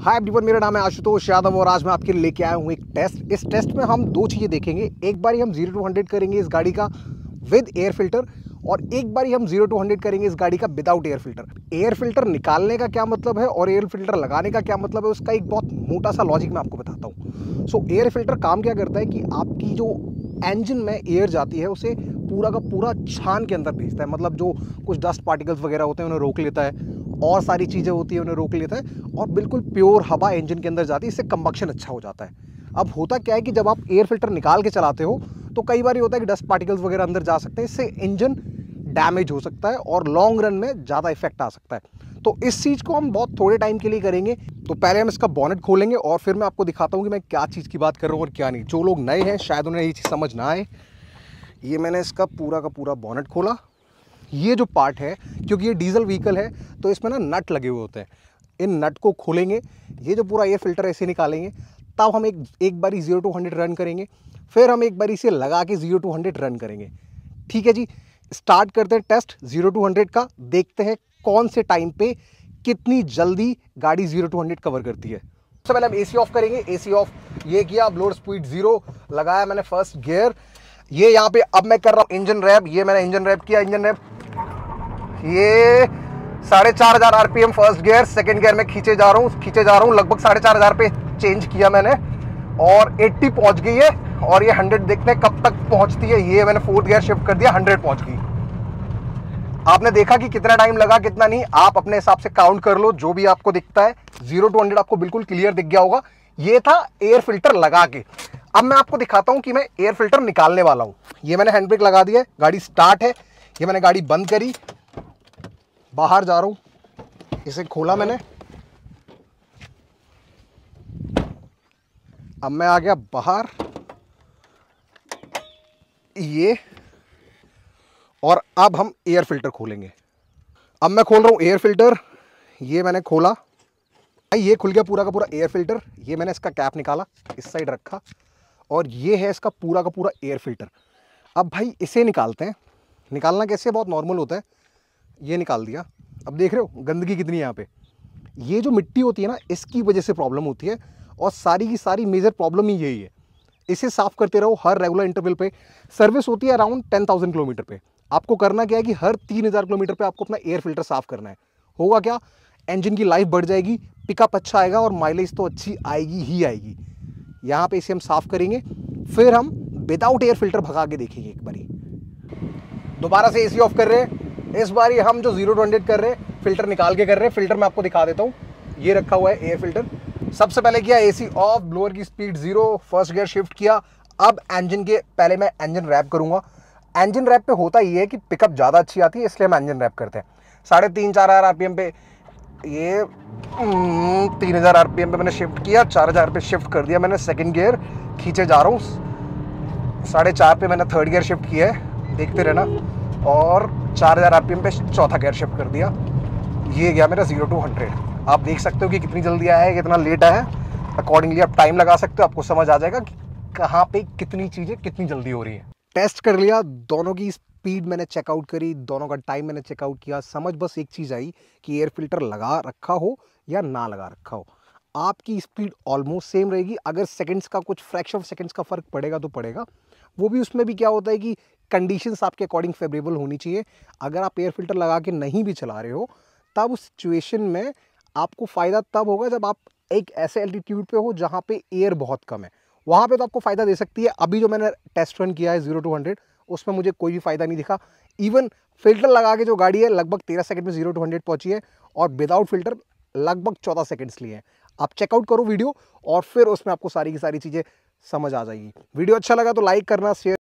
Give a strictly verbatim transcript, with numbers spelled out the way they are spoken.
Hi everyone, मेरा नाम है आशुतोष यादव और आज मैं आपके लिए लेके आया हूँ एक टेस्ट। इस टेस्ट में हम दो चीज़ें देखेंगे। एक बारी हम जीरो टू हंड्रेड करेंगे इस गाड़ी का विद एयर फिल्टर और एक बारी हम जीरो टू हंड्रेड करेंगे इस गाड़ी का without air filter. Air filter निकालने का क्या मतलब है और एयर फिल्टर लगाने का क्या मतलब है, उसका एक बहुत मोटा सा लॉजिक मैं आपको बताता हूँ। सो एयर फिल्टर काम क्या करता है कि आपकी जो इंजन में एयर जाती है उसे पूरा का पूरा छान के अंदर भेजता है। मतलब जो कुछ डस्ट पार्टिकल्स वगैरह होते हैं उन्हें रोक लेता है और सारी चीज़ें होती है उन्हें रोक लेता है और बिल्कुल प्योर हवा इंजन के अंदर जाती है। इससे कंबक्शन अच्छा हो जाता है। अब होता क्या है कि जब आप एयर फिल्टर निकाल के चलाते हो तो कई बार ये होता है कि डस्ट पार्टिकल्स वगैरह अंदर जा सकते हैं। इससे इंजन डैमेज हो सकता है और लॉन्ग रन में ज़्यादा इफेक्ट आ सकता है। तो इस चीज़ को हम बहुत थोड़े टाइम के लिए करेंगे। तो पहले हम इसका बॉनेट खोलेंगे और फिर मैं आपको दिखाता हूँ कि मैं क्या चीज़ की बात कर रहा हूँ और क्या नहीं। जो लोग नए हैं शायद उन्हें ये चीज़ समझ ना आए। ये मैंने इसका पूरा का पूरा बॉनेट खोला। ये जो पार्ट है, क्योंकि ये डीजल व्हीकल है तो इसमें ना नट लगे हुए होते हैं। इन नट को खोलेंगे, ये जो पूरा एयर फिल्टर ऐसे निकालेंगे, तब हम एक एक बारी जीरो टू हंड्रेड रन करेंगे। फिर हम एक बारी इसे लगा के जीरो टू हंड्रेड रन करेंगे। ठीक है जी, स्टार्ट करते हैं टेस्ट जीरो टू हंड्रेड का। देखते हैं कौन से टाइम पे कितनी जल्दी गाड़ी जीरो टू हंड्रेड कवर करती है। सबसे पहले हम एसी ऑफ करेंगे। एसी ऑफ ये किया, ब्लोअर स्पीड जीरो लगाया मैंने फर्स्ट गियर। ये यहाँ पे अब मैं कर रहा हूँ इंजन रैप। ये मैंने इंजन रैप किया। इंजन रैप ये साढ़े चार हजार RPM first gear, second gear में खींचे जा रहा हूँ खींचे जा रहा हूँ लगभग साढ़े चार हजार पे चेंज किया मैंने और अस्सी पहुंच गई है। और ये हंड्रेड देखते हैं कब तक पहुंचती है। ये मैंने फोर्थ गियर शिफ्ट कर दिया, हंड्रेड पहुंच गई। आपने देखा कि कितना टाइम लगा कितना नहीं, आप अपने हिसाब से काउंट कर लो। जो भी आपको दिखता है जीरो टू हंड्रेड आपको बिल्कुल क्लियर दिख गया होगा। ये था एयर फिल्टर लगा के। अब मैं आपको दिखाता हूं कि मैं एयर फिल्टर निकालने वाला हूं। ये मैंने हैंड ब्रेक लगा दिया है, गाड़ी स्टार्ट है। ये मैंने गाड़ी बंद करी, बाहर जा रहा हूं। इसे खोला मैंने, अब मैं आ गया बाहर। ये और अब हम एयर फिल्टर खोलेंगे। अब मैं खोल रहा हूं एयर फिल्टर। ये मैंने खोला, ये खुल गया पूरा का पूरा एयर फिल्टर। ये मैंने इसका कैप निकाला, इस साइड रखा और ये है इसका पूरा का पूरा एयर फिल्टर। अब भाई इसे निकालते हैं। निकालना कैसे, बहुत नॉर्मल होता है। ये निकाल दिया। अब देख रहे हो गंदगी कितनी है यहाँ पे। ये जो मिट्टी होती है ना, इसकी वजह से प्रॉब्लम होती है और सारी की सारी मेजर प्रॉब्लम ही यही है। इसे साफ करते रहो हर रेगुलर इंटरवल पे। सर्विस होती है अराउंड टेन थाउजेंड किलोमीटर पे। आपको करना क्या है कि हर तीन हज़ार किलोमीटर पे आपको अपना एयर फिल्टर साफ करना है। होगा क्या, इंजन की लाइफ बढ़ जाएगी, पिकअप अच्छा आएगा और माइलेज तो अच्छी आएगी ही आएगी। यहाँ पे इसे हम साफ करेंगे, फिर हम विदाउट एयर फिल्टर भगा के देखेंगे एक बारी। दोबारा से एसी ऑफ कर रहे हैं। इस बारी हम जो जीरो टू हंड्रेड कर रहे हैं फिल्टर निकाल के कर रहे हैं। फिल्टर मैं आपको दिखा देता हूँ। ये रखा हुआ है एयर फिल्टर। सबसे पहले किया एसी ऑफ, ब्लोअर की speed zero, first gear shift किया। अब इंजन के पहले मैं इंजन रैप करूंगा। इंजन रैप पे होता ये है कि पिकअप ज़्यादा अच्छी आती है, इसलिए हम इंजन रैप करते हैं। साढ़े तीन चार हज़ार आरपीएम पे ये तीन हज़ार आरपीएम पे मैंने शिफ्ट किया, चार हज़ार पे शिफ्ट कर दिया मैंने। सेकंड गियर खींचे जा रहा हूँ। साढ़े चार पे मैंने थर्ड गियर शिफ्ट किया है, देखते रहना। और चार हज़ार आरपीएम पे चौथा गियर शिफ्ट कर दिया। ये गया मेरा जीरो टू हंड्रेड। आप देख सकते हो कि कितनी जल्दी आया है, कितना लेट आया है। अकॉर्डिंगली आप टाइम लगा सकते हो, आपको समझ आ जाएगा कि कहाँ पे कितनी चीज़ें कितनी जल्दी हो रही है। टेस्ट कर लिया, दोनों की स्पीड मैंने चेकआउट करी, दोनों का टाइम मैंने चेकआउट किया। समझ बस एक चीज़ आई कि एयर फिल्टर लगा रखा हो या ना लगा रखा हो, आपकी स्पीड ऑलमोस्ट सेम रहेगी। अगर सेकंड्स का कुछ फ्रैक्शन ऑफ सेकंड्स का फ़र्क पड़ेगा तो पड़ेगा। वो भी उसमें भी क्या होता है कि कंडीशंस आपके अकॉर्डिंग फेवरेबल होनी चाहिए। अगर आप एयर फिल्टर लगा के नहीं भी चला रहे हो तब उस सिचुएशन में आपको फ़ायदा तब होगा जब आप एक ऐसे एल्टीट्यूड पे हो जहाँ पे एयर बहुत कम है। वहाँ पे तो आपको फ़ायदा दे सकती है। अभी जो मैंने टेस्ट रन किया है जीरो टू हंड्रेड, उसमें मुझे कोई भी फ़ायदा नहीं दिखा। इवन फिल्टर लगा के जो गाड़ी है लगभग तेरह सेकंड में जीरो टू हंड्रेड पहुँची है और विदाउट फिल्टर लगभग चौदह सेकंड्स लिए हैं। आप चेकआउट करो वीडियो और फिर उसमें आपको सारी की सारी चीज़ें समझ आ जाएगी। वीडियो अच्छा लगा तो लाइक करना, शेयर